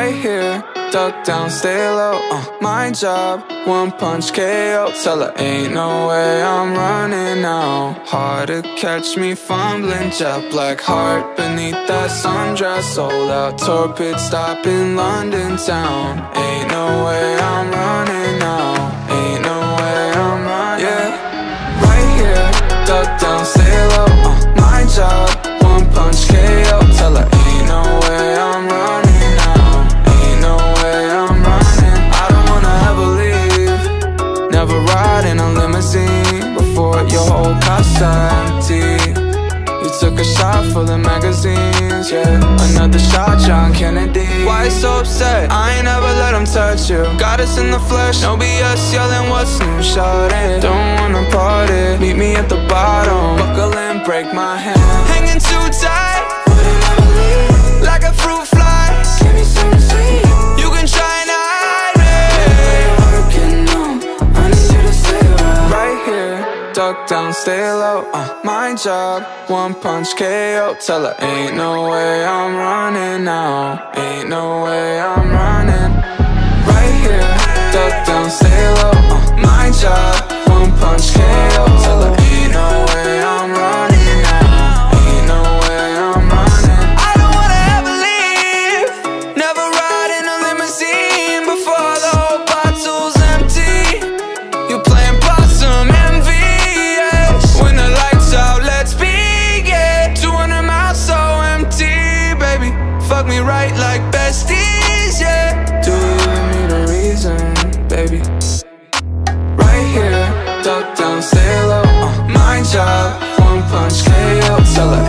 right here, duck down, stay low, my job, one punch KO. Tell her ain't no way I'm running now. Hard to catch me fumbling, jet black heart beneath that sundress. Sold out tour pit stop in London town. Ain't no way I'm running now. Ain't no way I'm running. Yeah, right here, duck down, stay low, my job, one punch KO. Tell her ain't no way I'm running now. Ain't no way I'm running. I don't wanna ever leave. Never ride in a limousine before your whole car's empty. You took a shot full of magazines, yeah. Another shot, John Kennedy. Why so upset? I ain't ever let him touch you. Got us in the flesh, no BS yelling what's new, shawty. Don't wanna party, meet me at the bottom. Buckle in, break my hand. Hanging too tight, wouldn't ever leave. Like a fruit fly, give me something sweet. You can try and hide it. Getting numb, I need you to stay right here, duck down, stay low, my job, one punch KO. Tell her ain't no way I'm running now. Ain't no way I'm running. Right here, duck down, stay low, my job, one punch KO. Tell her ain't no way I'm running now. Ain't no way I'm running. I don't wanna ever leave. Never ride in a limousine before the whole bottle's empty. You playing possum envy, yes. When the lights out, let's begin. 200 miles so empty, baby. Fuck me right like besties, yeah. Do you even need a reason, baby? Right here, duck down, stay low, my job, one punch KO. Tell her